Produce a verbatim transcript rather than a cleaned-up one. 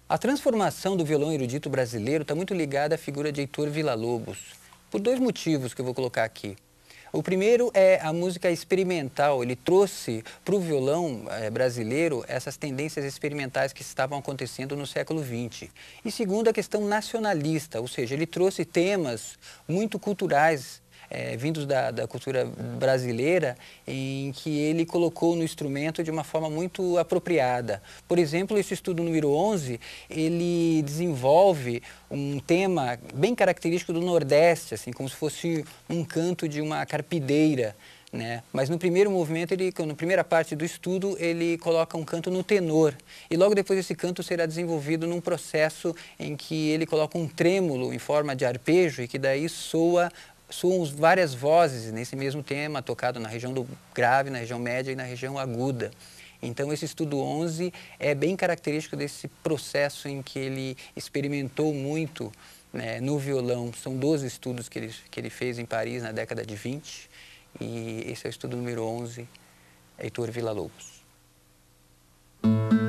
A transformação do violão erudito brasileiro está muito ligada à figura de Heitor Villa-Lobos, por dois motivos que eu vou colocar aqui. O primeiro é a música experimental. Ele trouxe para o violão eh, brasileiro essas tendências experimentais que estavam acontecendo no século vinte. E segundo, a questão nacionalista, ou seja, ele trouxe temas muito culturais, eh, vindos da, da cultura brasileira, em que ele colocou no instrumento de uma forma muito apropriada. Por exemplo, esse estudo número onze, ele desenvolve um tema bem característico do Nordeste, assim, como se fosse um canto de uma carpideira, né? Mas no primeiro movimento, ele, na primeira parte do estudo, ele coloca um canto no tenor. E logo depois esse canto será desenvolvido num processo em que ele coloca um trêmulo em forma de arpejo e que daí soa soam várias vozes nesse mesmo tema, tocado na região do grave, na região média e na região aguda. Então, esse estudo onze é bem característico desse processo em que ele experimentou muito, né, no violão. São doze estudos que ele, que ele fez em Paris na década de vinte, e esse é o estudo número onze, Heitor Villa-Lobos.